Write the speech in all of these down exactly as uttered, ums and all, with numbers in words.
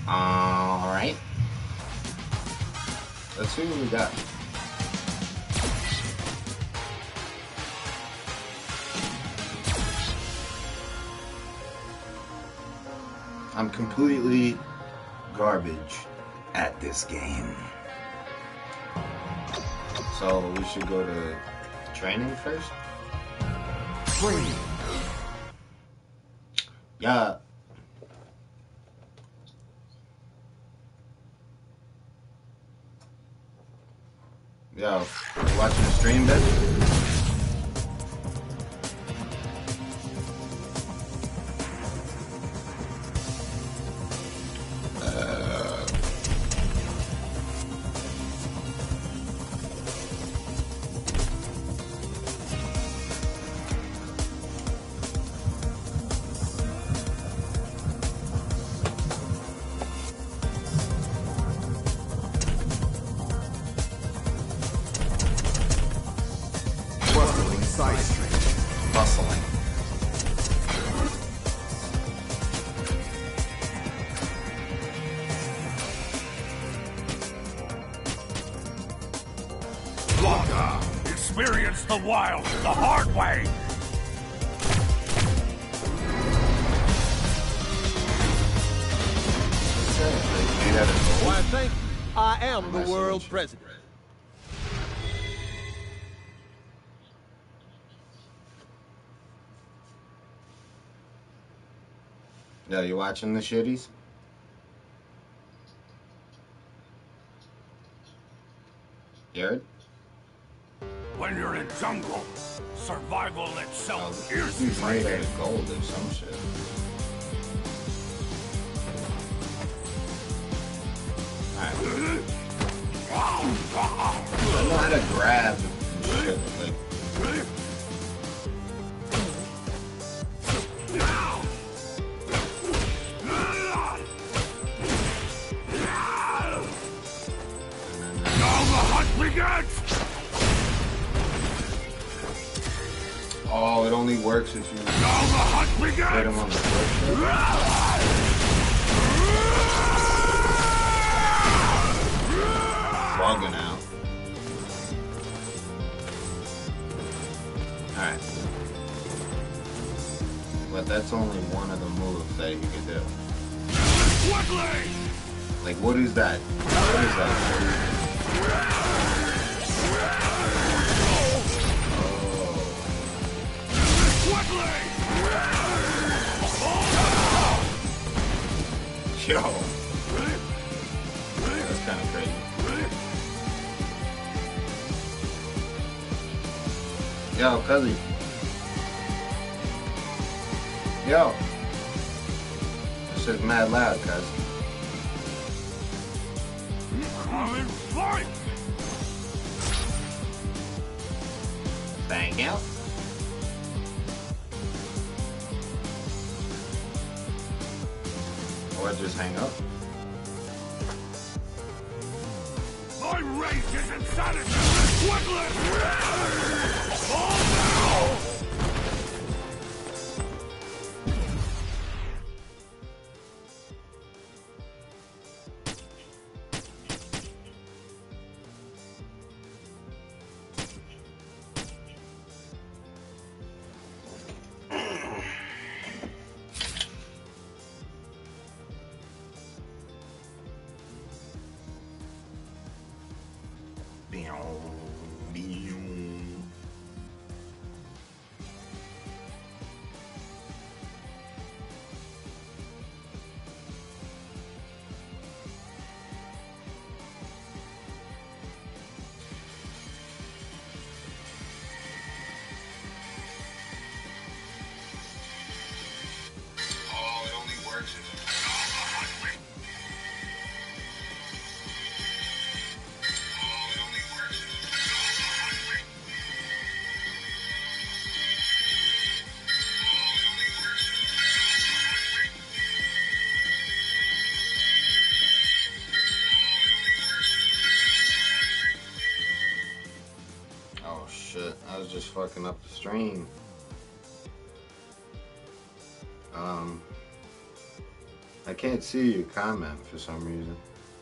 Alright. Let's see what we got. I'm completely garbage at this game. So we should go to training first? Training. Yeah. Yo, you watching the stream, bitch? Experience the wild the hard way. Why, thank you. I am the world president. Yo, you watching the shitties? You heard? When you're in jungle, survival itself oh, is made training. out of gold or some shit. Alright. I know how to grab and shit, like. Oh, it only works if you hit him on the first bugging out. Alright. But that's only one of the moves that you can do. Like, what is that? What is that? Yo. That's kind of crazy. Yo, cuzzy. Yo. This shit's mad loud, cuz. Come and fight! Thank you. Or just hang up. My rage is insanity! Wiggler! Oh no! I was just fucking up the stream. Um, I can't see your comment for some reason.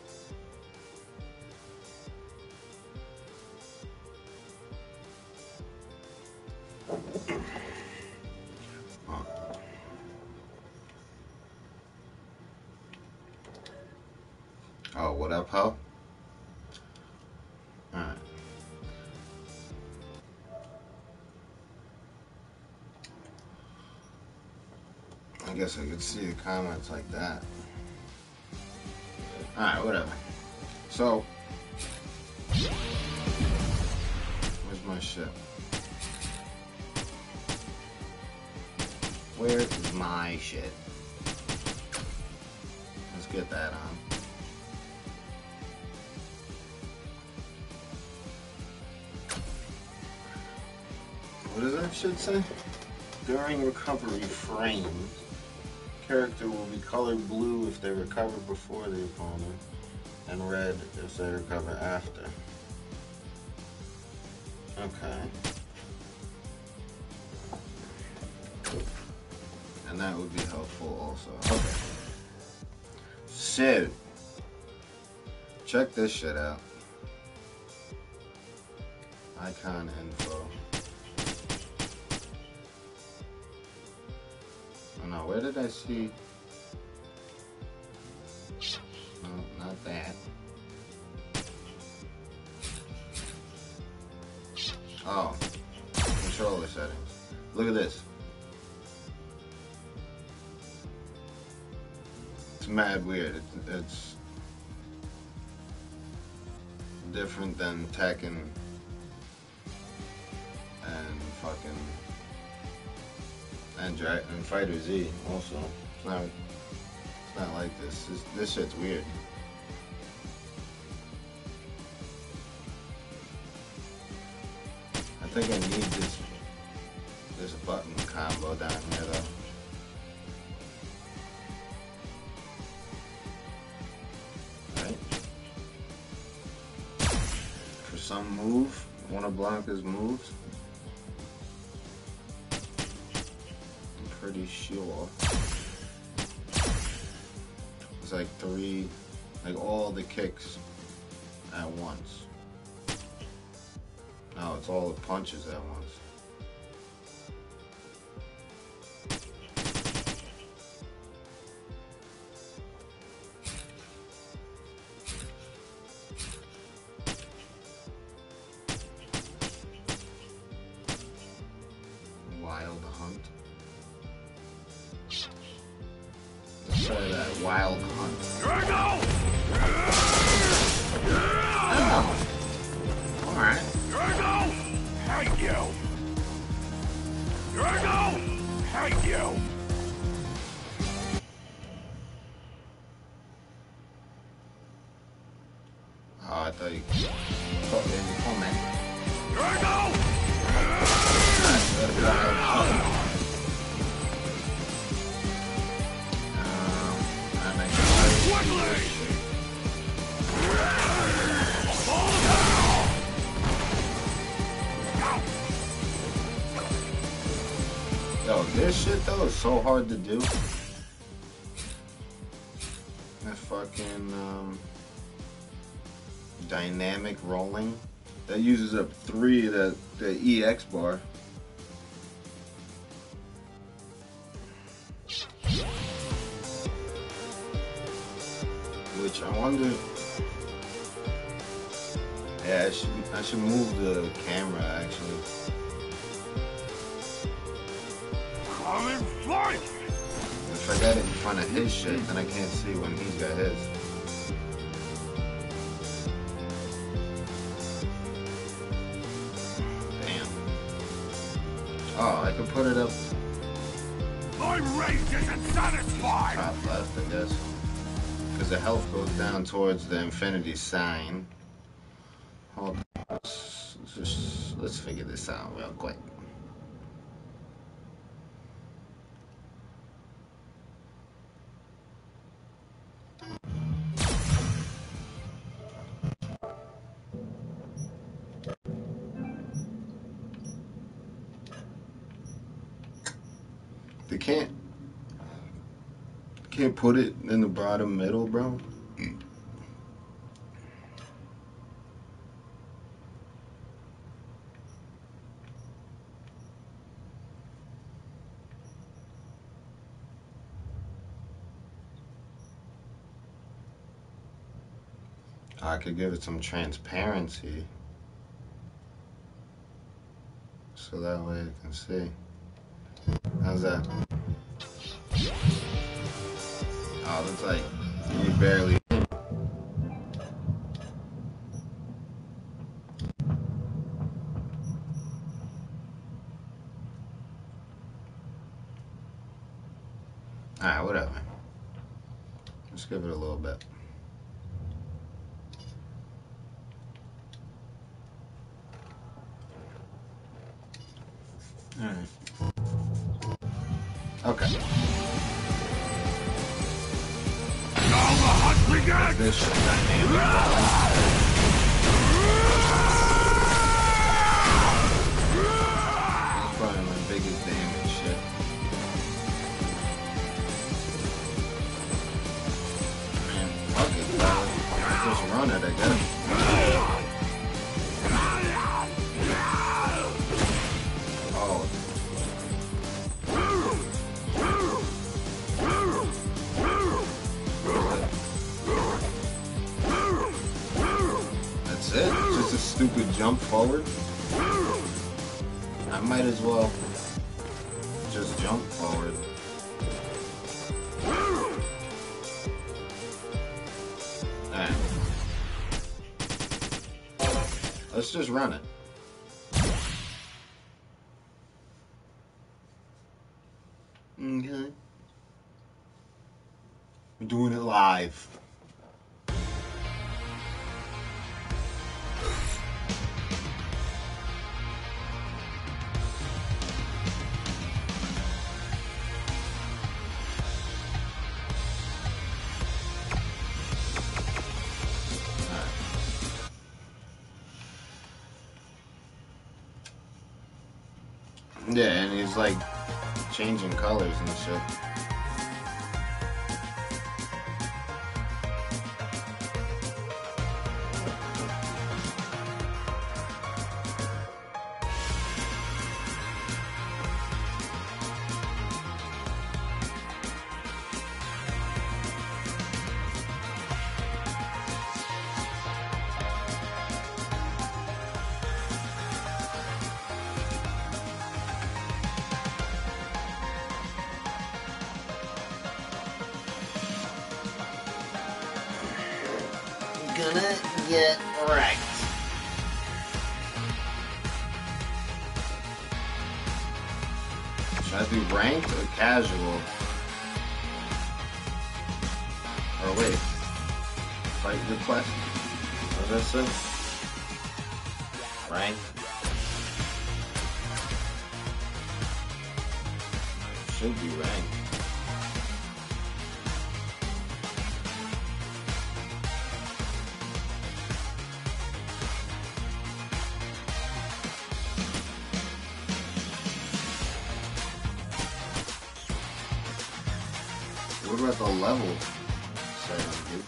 Oh. Oh, what up, ho? Alright. I guess I could see the comments like that. Alright, whatever. So, where's my shit? Where is my shit? Let's get that on. What does that shit say? During recovery frames, character will be colored blue if they recover before the opponent, and red if they recover after. Okay. And that would be helpful also. Okay. So, check this shit out. Icon info. Oh no, where did I see? No, not that. Oh, controller settings. Look at this. It's mad weird. It's, it's different than Tekken and fucking and, Dra and Fighter Z. Also, it's not. It's not like this. This, this shit's weird. I think I need this this button combo down here though. Right? For some move, one of Blanca's moves. I'm pretty sure. It's like three, like all the kicks at once. No, it's all the punches at once. Wild Hunt. Let's try that Wild Hunt. Drago! Oh. Alright. Drago! Hate you! Drago! Hate you! Oh, I thought you thought there was a comment. Drago! Um, I'm excited. Quickly! Yo, this shit though is so hard to do. That fucking um, dynamic rolling that uses up three of the the E X bar. Which I wonder. Yeah, I should I should move the camera actually. Come and fight! If I got it in front of his shit, then I can't see when he's got his. Damn. Oh, I could put it up My rage isn't satisfied! top left, I guess. Because the health goes down towards the infinity sign. Hold on. Let's, just, let's figure this out real quick. The can't Can't put it in the bottom middle, bro. I could give it some transparency so that way I can see. How's that? Oh, looks like you barely. Alright, whatever. Let's give it a little bit. Alright. Okay. Now the hunt begins! This shit dynamic. That's probably my biggest damage shit. Man, fuck it, bro. Just run it, I guess. Oh. That's it? Just a stupid jump forward? I might as well just jump forward. Alright. Let's just run it. Okay. We're doing it live. Yeah, and he's like changing colors and shit. Gonna get wrecked. Should I do ranked or casual? Or wait. Fight request? What does that say? Ranked? Should be ranked. What about the level setting, dude?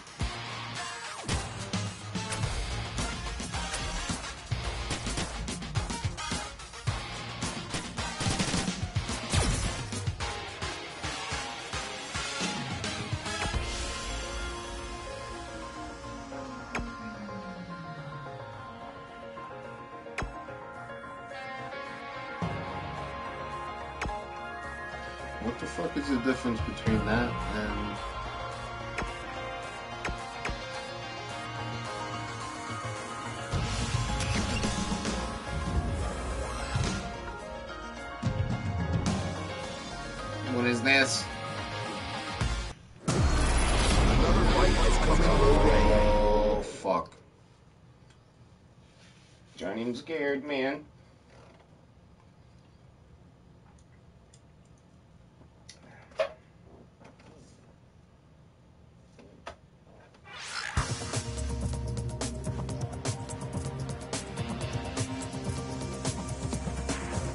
What the fuck is the difference between that and... What is this? Oh, fuck. Johnny, I'm scared, man.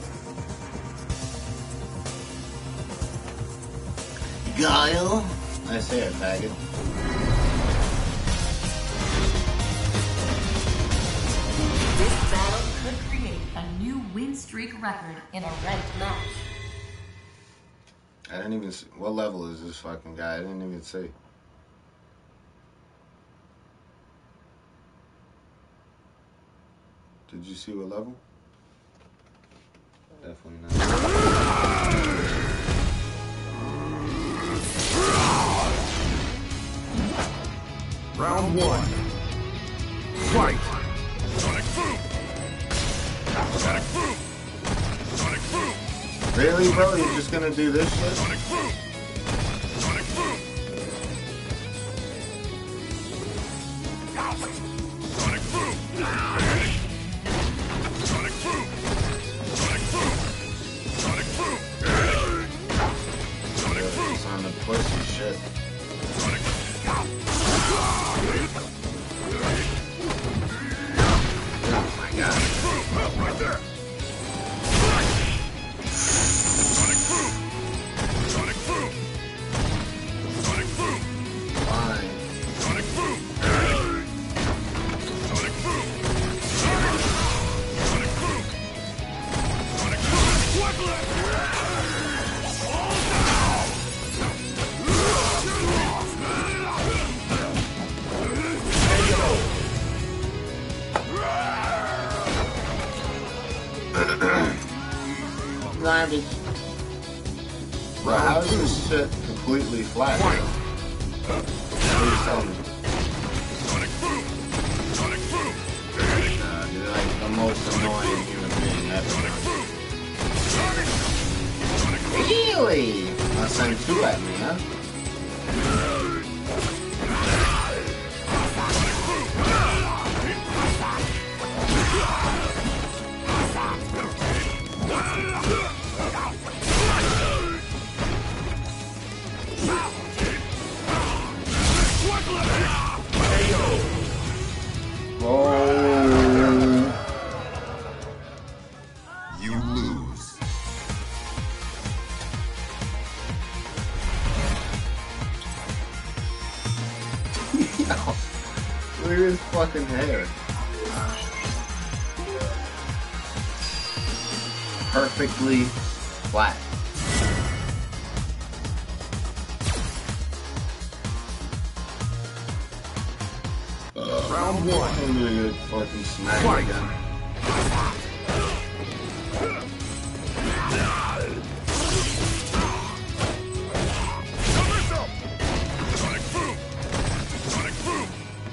Guile, Nice hair, faggot. This battle could create a new win streak record in a ranked match. I didn't even see. What level is this fucking guy? I didn't even see. Did you see what level? Definitely not. Round one. Fight. Sonic Boom. Sonic Boom. Sonic Boom. Really, bro? You're just gonna do this shit? Sonic Boom. Sonic Boom. Sonic Boom. Sonic Boom. Sonic Boom. Sonic Boom. Sonic Boom. It's on the pussy shit. Sonic Boom. Oh my god. Right there. Sonic Boom. Sonic Boom. Sonic Boom. Fine. Sonic Boom. Sonic Boom. Sonic Boom. Sonic Boom. Swiftly. All down. Garbage. Bro, how is this shit completely flat? Please tell me. Sonic Boom. Sonic Boom. Nah, you're like the most annoying human being ever. Really? I'll send two at me, huh? Oh. You lose. Look at his fucking hair. Perfectly flat. Round one. I'm gonna get fucking smacked Fight. again. Sonic Boom. Sonic Boom.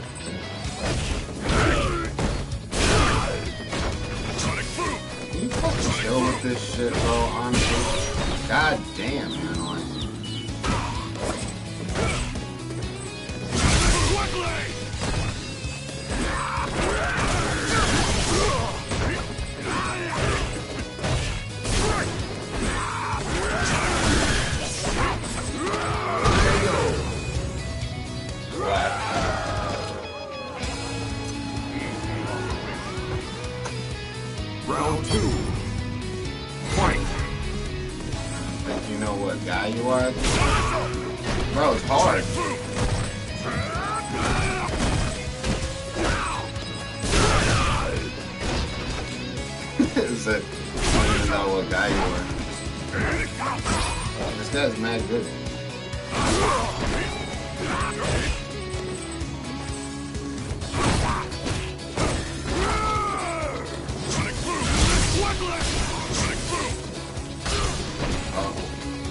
Sonic Boom. Can you fucking chill with this shit, bro? Honestly. God damn, you're annoying. Round two. Fight. Think you know what guy you are? Bro, it's hard. Is it? I don't even know what guy you are. This guy's mad good. Sonic Boom. Sonic Boom. Oh.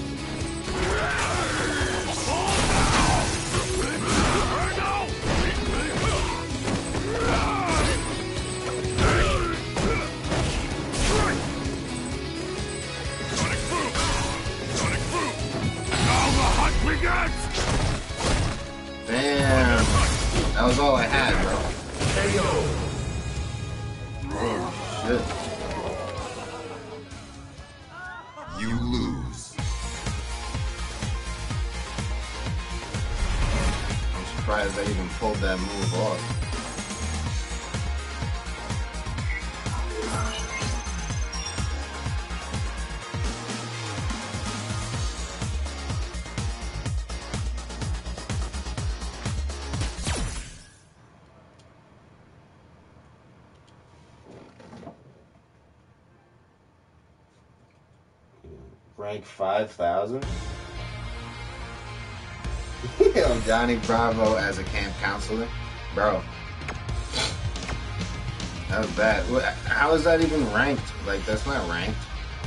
Sonic Boom. Sonic Boom. Now the hunt begins. Damn. That was all I had, bro. Oh, shit. You lose. I'm surprised they even pulled that move off. Rank five thousand? Yo, Johnny Bravo as a camp counselor? Bro. That was bad. How is that even ranked? Like, that's not ranked.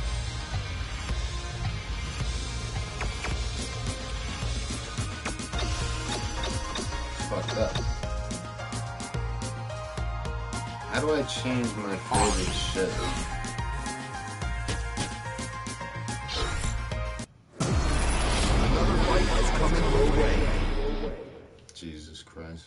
Fucked up. How do I change my favorite shit? Another fight is coming your way. Jesus Christ.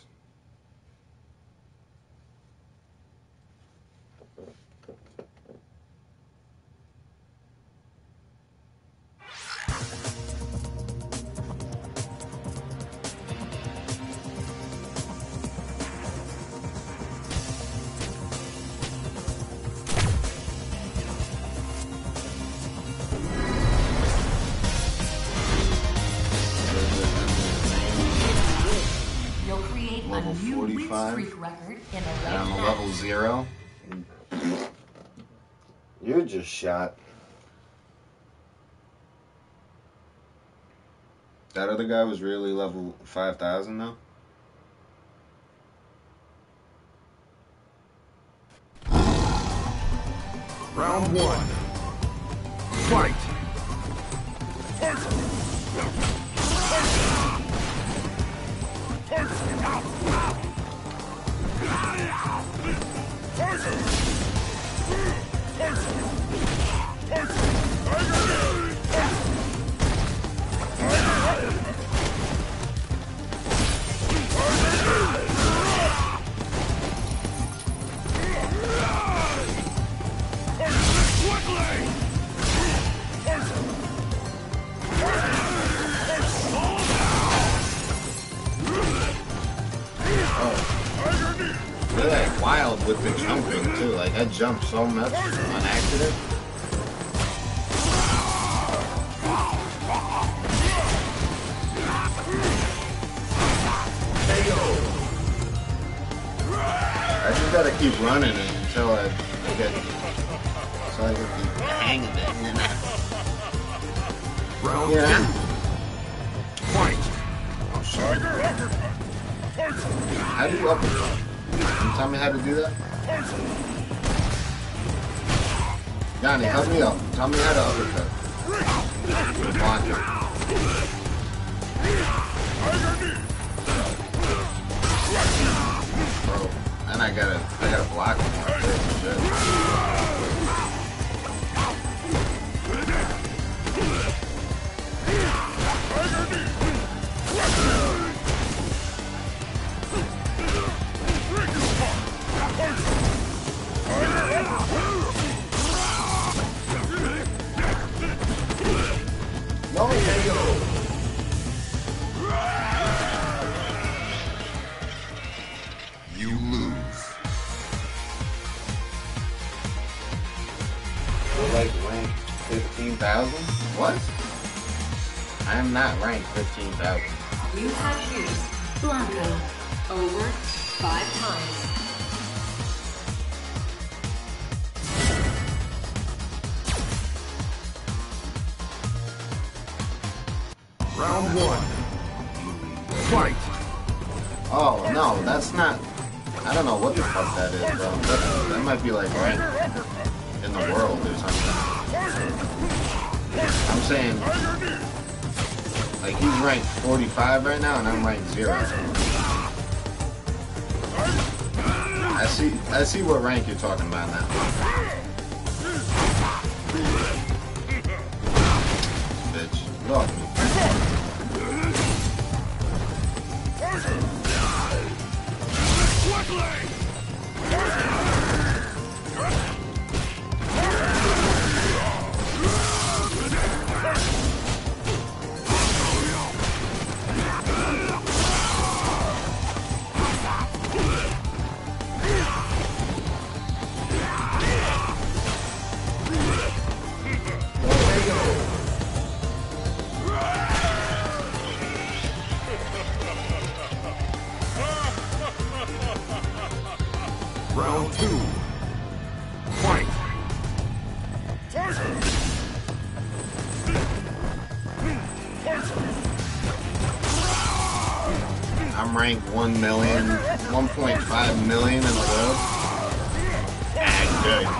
You'll create a Level new win forty-five. streak record in a And red I'm a match. level zero. You're just shot. That other guy was really level five thousand though? Round one. Fight. They're like wild with the jumping too. Like I jumped so much on accident. I just gotta keep running it until I, I get so I get the hang of it. And then Round yeah. two. Fight. Oh shit. How do you uppercut? Can you tell me how to do that? Johnny, help me up. Tell me how to uppercut. Block it. Bro, and I gotta, I gotta block him. Shit. No, You lose. We're like ranked fifteen thousand? What? I am not ranked fifteen thousand. You have used Blanco over five times. Round one. Fight. Oh, no, that's not... I don't know what the fuck that is, bro. That, that might be like ranked in the world or something. I'm saying... Like, he's ranked forty-five right now, and I'm ranked zero. I see, I see what rank you're talking about now. Bitch, look. Round two. Fight. I'm ranked one million, one point five million in the world. Dang.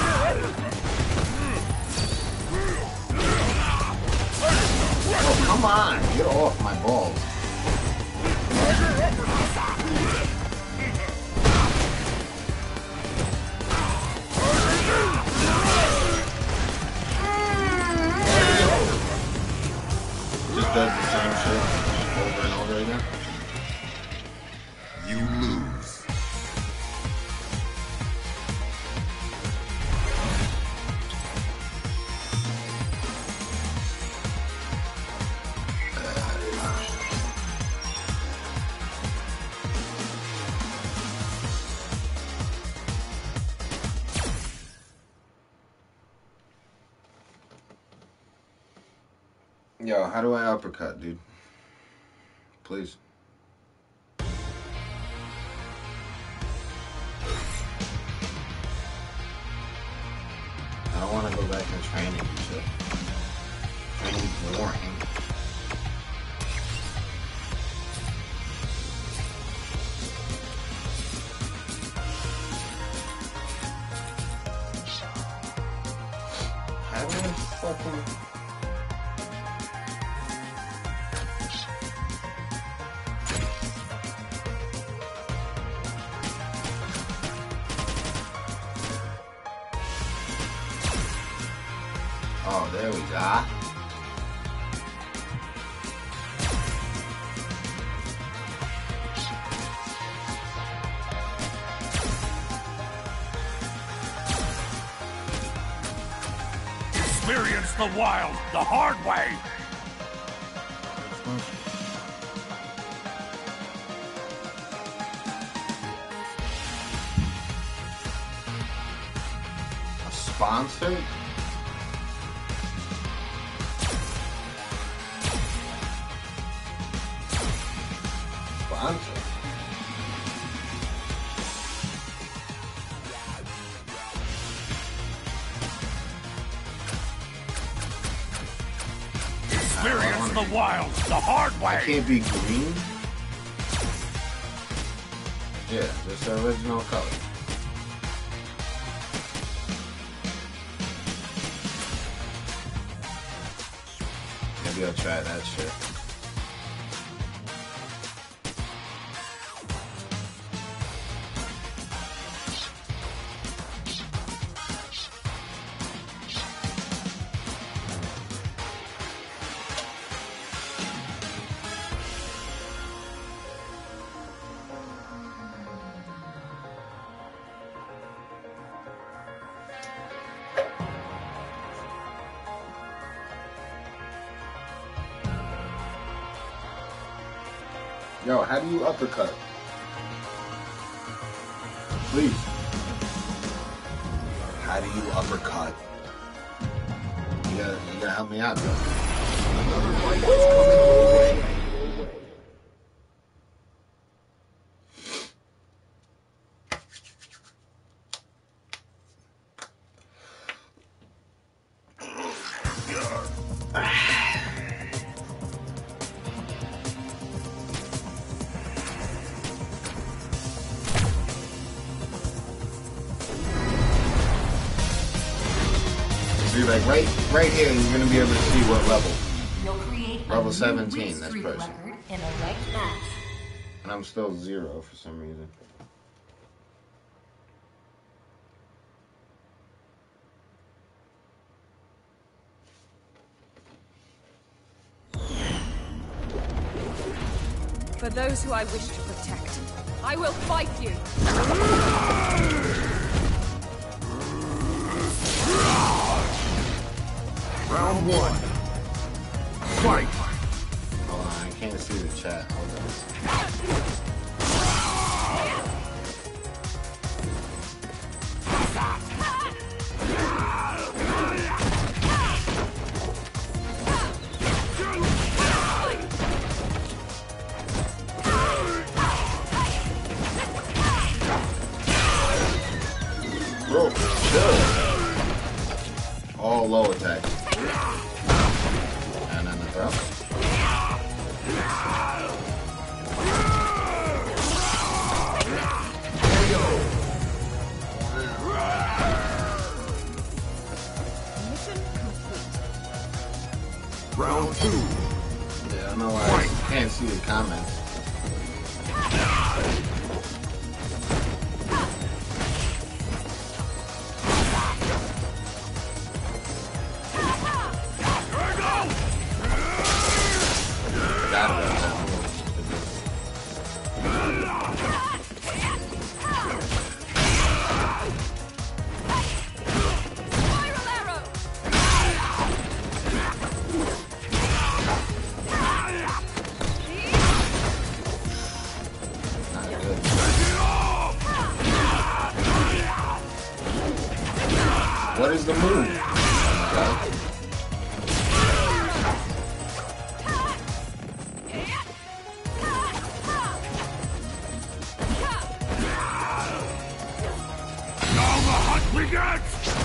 Oh, come on, get off my balls. Just does the same shit over and over again. You lose. Yo, how do I uppercut, dude? Please. I don't want to go back to training and shit. Training's boring. How do I fucking... Oh, there we go. Experience the wild the hard way. A sponsor? Sponsor? Experience the wild the hard I way. can't be green? Yeah, just the original color. Maybe I'll try that shit. Yo, how do you uppercut? Please. How do you uppercut? You gotta, you gotta help me out, bro. See, like right, right here, you're gonna be able to see what level. You'll create a Level new seventeen, win this streak person. record in a ranked match. And I'm still zero for some reason. For those who I wish to protect, I will fight you. Round one. Fight. Hold on, I can't see the chat. Hold on. Bro, chill. All low attacks. And then the throw. What is the move? Oh Now the hunt begins!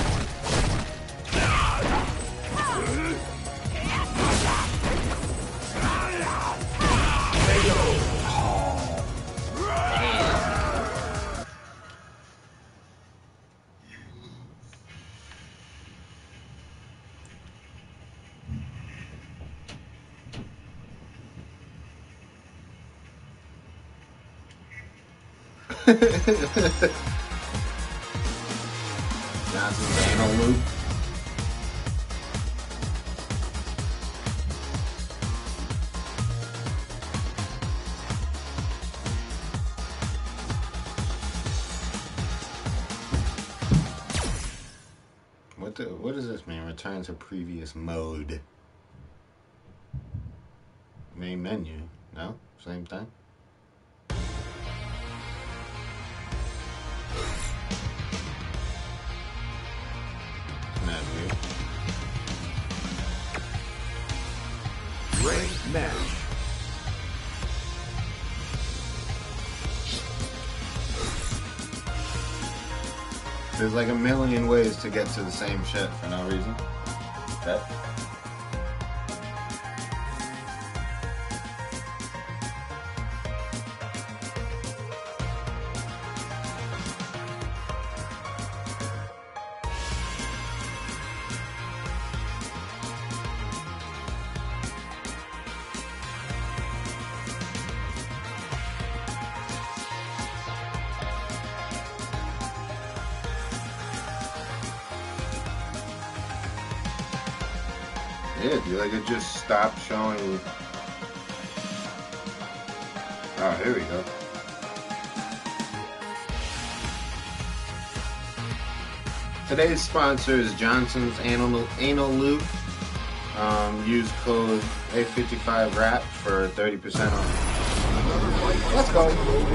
Johnson's anal loop. What the, what does this mean? Return to previous mode. Main menu. No? Same thing? Not weird. Great match. There's like a million ways to get to the same shit for no reason. Okay. Yeah, dude, like it just stopped showing. Oh, here we go. Today's sponsor is Johnson's Anal, Anal Lube. Um, use code A fifty-five rap for thirty percent off. Let's go.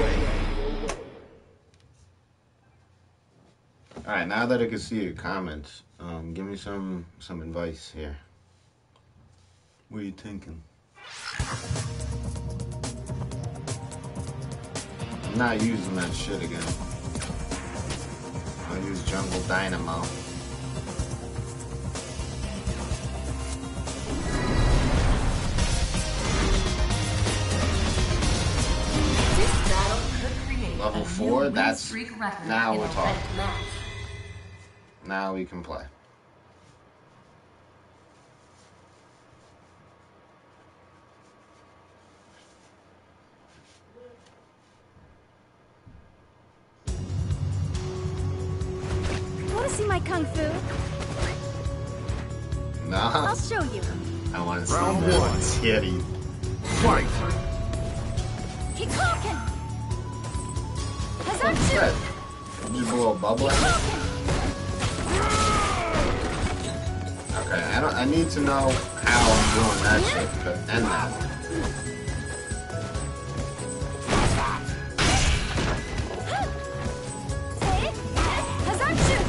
Alright, now that I can see your comments, um, give me some some advice here. What are you thinking? I'm not using that shit again. I'll use Jungle Dynamo. This battle could create Level a four, new that's- win streak record now in we're a talking. ranked match. Now we can play. Want to see my kung fu? No, I'll show you. I want to see Round that one. titty. Fight! Keep talking. Cause I'm What's that? Did you blow a bubble at me? Okay, I don't. I need to know how I'm doing that shit to end that one. Cause I'm shooting.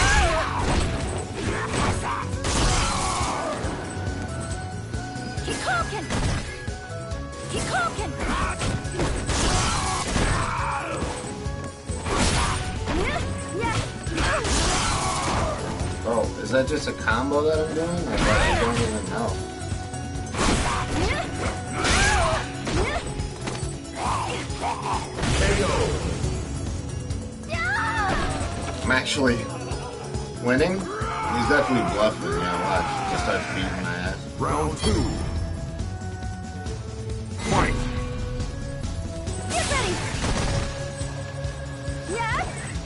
Keep talking. Keep talking. Yeah. Bro, is that just a combo that I'm doing? Like, I don't even know. I'm actually winning. He's definitely bluffing. Yeah, watch. Just start beating my ass. Round two. Fight! Get ready. Yeah.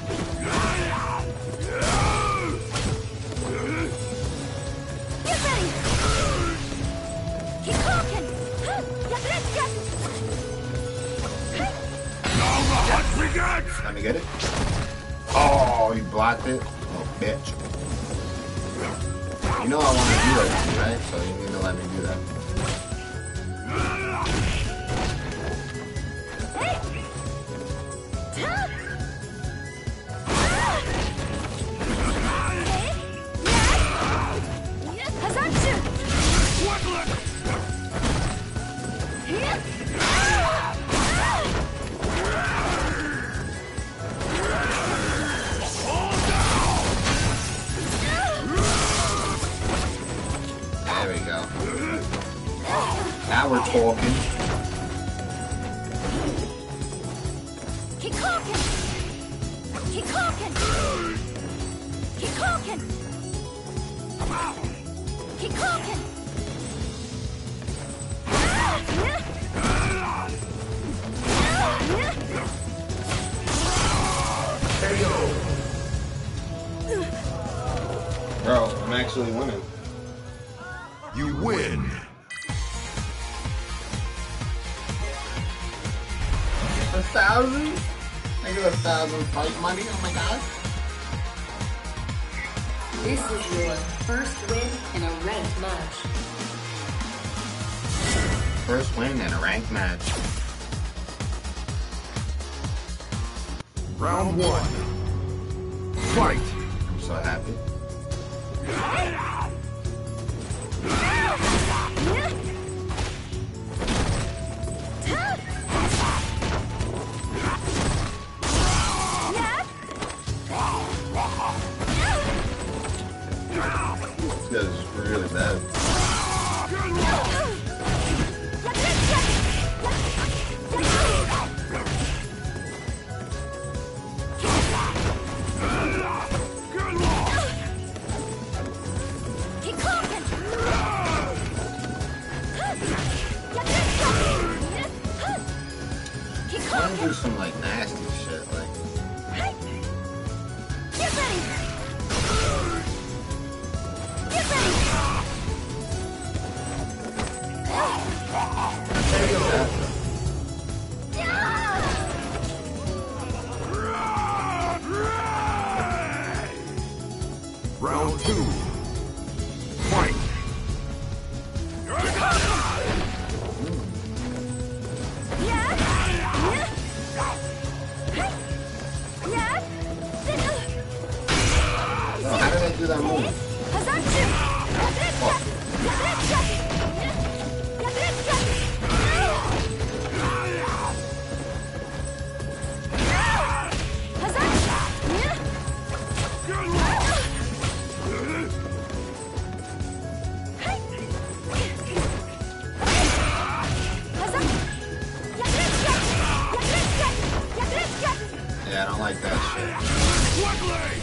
Get ready. Keep talking. Now the hunt begins! Let me get it. Oh, he blocked it. Oh, bitch. You know I want to do that to you, right? So you need to let me do that. talking. Keep talking. Keep talking. Keep talking. Keep talking. Bro, I'm actually winning. You win. A thousand? I get a thousand fight money? Oh my god. This is your first win in a ranked match. First win in a ranked match. Round one. Fight. I'm so happy. This guy's really bad. Keep talking. Keep I'm talking. gonna do some like nasty shit, like Get ready. Get ready. Round two. Fight. oh, how did I do that move? Yeah, I don't like that shit. Quickly.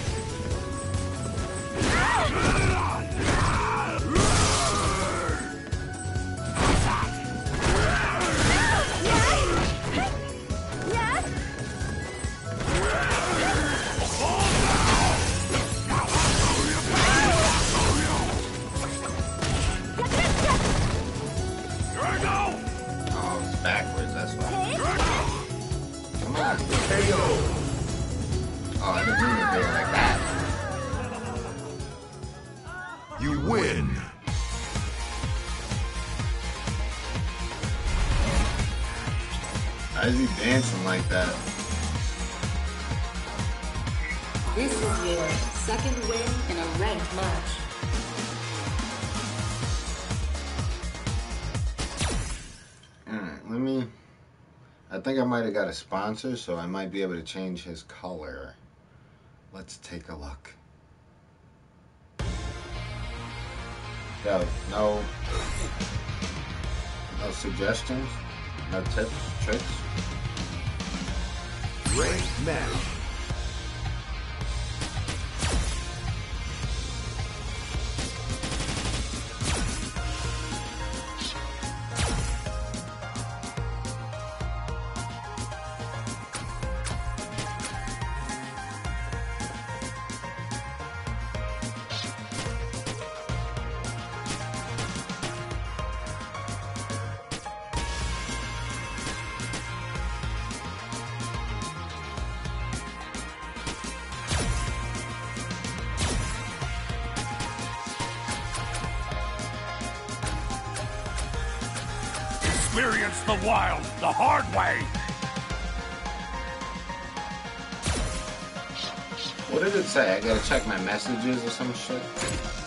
Oh, it's backwards, that's why. Come on. K O. Oh, I didn't mean to do it like that. You win. Why is he dancing like that? This is your second win in a ranked match. Alright, let me... I think I might have got a sponsor, so I might be able to change his color. Let's take a look. Yo, no... No suggestions? No tips? Tricks? Great match. Experience the wild the hard way. What did it say? I gotta check my messages or some shit?